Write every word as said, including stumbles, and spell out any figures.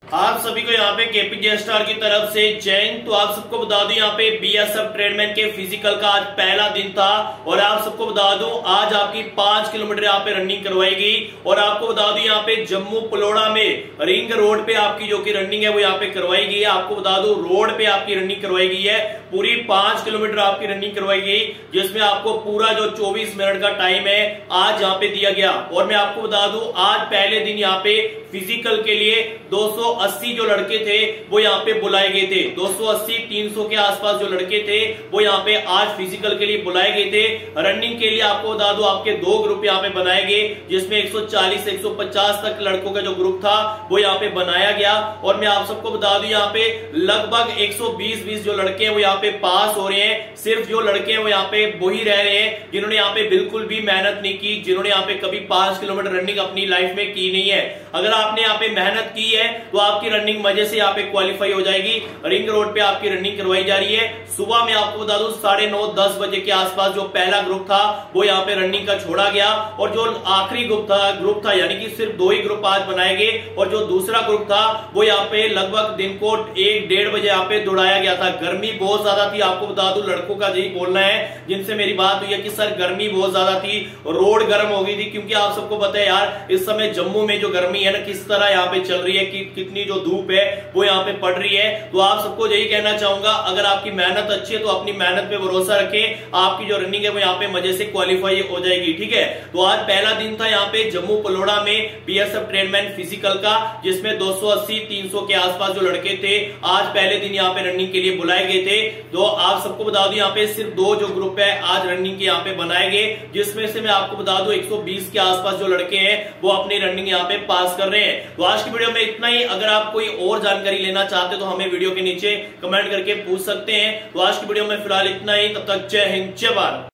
आप सभी को यहाँ पे केपीजे स्टार की तरफ से जैन। तो आप सबको बता दूं यहाँ पे बीएसएफ ट्रेडमैन के फिजिकल का आज पहला दिन था और आप सबको बता दूं आज आपकी पांच किलोमीटर यहाँ पे रनिंग करवाएगी। और आपको बता दूं यहाँ पे जम्मू पलोड़ा में रिंग रोड पे आपकी जो की रनिंग है वो यहाँ पे करवाई गई है। आपको बता दूं रोड पे आपकी रनिंग करवाई गई है, पूरी पांच किलोमीटर आपकी रनिंग करवाई गई, जिसमें आपको पूरा जो चौबीस मिनट का टाइम है आज यहाँ पे दिया गया। और मैं आपको बता दूं आज पहले दिन यहाँ पे फिजिकल के लिए दो सौ अस्सी जो लड़के थे वो यहाँ पे बुलाए गए थे। दो सौ अस्सी तीन सौ के आसपास जो लड़के थे वो यहाँ पे आज फिजिकल के लिए बुलाए गए थे। रनिंग के लिए आपको बता दूं आपके दो ग्रुप यहाँ पे बनाए गए, जिसमें एक सौ चालीस से एक सौ पचास तक लड़कों का जो ग्रुप था वो यहाँ पे बनाया गया। और मैं आप सबको बता दूं यहाँ पे लगभग एक सौ बीस बीस जो लड़के हैं वो यहाँ पे पास हो रहे हैं। सिर्फ जो लड़के हैं वो यहाँ पे वही रह रहे हैं जिन्होंने यहाँ पे बिल्कुल भी मेहनत नहीं की, जिन्होंने यहाँ पे कभी पांच किलोमीटर रनिंग अपनी लाइफ में की नहीं है। अगर आपने यहाँ पे मेहनत की है तो आपकी रनिंग मजे से यहाँ पे क्वालिफाई हो जाएगी। रिंग रोड पे आपकी रनिंग करवाई जा रही है। सुबह में आपको बता दूं साढ़े नौ दस बजे के आसपास जो पहला ग्रुप था वो यहाँ पे रनिंग का छोड़ा गया और जो आखिरी ग्रुप था ग्रुप था यानी कि सिर्फ दो ही ग्रुप आज बनाए गए और जो दूसरा ग्रुप था वो यहाँ पे लगभग दिन को एक डेढ़ बजे यहाँ पे दौड़ाया गया था। गर्मी बहुत ज्यादा थी, आपको बता दूं लड़कों का यही बोलना है जिनसे मेरी बात हुई है कि सर गर्मी बहुत ज्यादा थी, रोड गर्म हो गई थी। क्योंकि आप सबको पता है यार इस समय जम्मू में जो गर्मी है ना किस तरह यहाँ पे चल रही है, कि कितनी जो धूप है वो यहाँ पे पड़ रही है। तो आप सबको यही कहना चाहूंगा अगर आपकी मेहनत अच्छी है तो अपनी मेहनत पे भरोसा रखें, आपकी जो रनिंग है वो यहाँ पे मजे से क्वालिफाई हो जाएगी। ठीक है, तो आज पहला दिन था यहाँ पे जम्मू पलोड़ा में बीएसएफ ट्रेडमैन फिजिकल का, जिसमें दो सौ अस्सी तीन सौ के आसपास जो लड़के थे आज पहले दिन यहाँ पे रनिंग के लिए बुलाए गए थे। तो आप सबको बता दूं यहाँ पे सिर्फ दो जो ग्रुप है आज रनिंग के यहाँ पे बनाए गए, जिसमें से मैं आपको बता दूं एक सौ बीस के आसपास जो लड़के हैं वो अपनी रनिंग यहाँ पे पास कर रहे हैं। तो आज की वीडियो में इतना ही। अगर आप कोई और जानकारी लेना चाहते तो हमें वीडियो के नीचे कमेंट करके पूछ सकते हैं। तो आज की वीडियो में फिलहाल इतना ही, तब तक जय हिंद जय भारत।